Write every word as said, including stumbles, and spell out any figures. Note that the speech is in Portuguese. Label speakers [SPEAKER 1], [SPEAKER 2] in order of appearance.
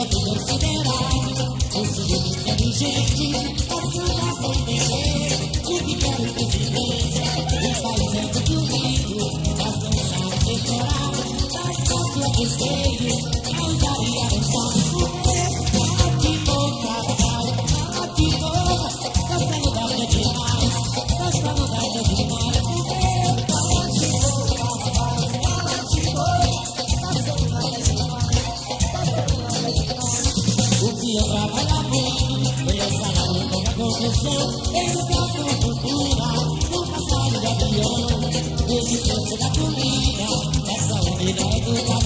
[SPEAKER 1] de considerar o sujeito inteligente, passando a sem entender o que quer o presidente. O país é muito lindo, mas não sabe decorar. Mas com sua besteira, causaria um choque. Ativou, carnaval, ativou. Gostando da vida demais, gostando da vida demais. Ativou, carnaval, ativou. Gostando da vida demais, gostando da vida demais. O que eu trabalho muito, eu salário como a conclusão. Educação e cultura, no passado de avião. Esse preço da comida, essa unidade educação.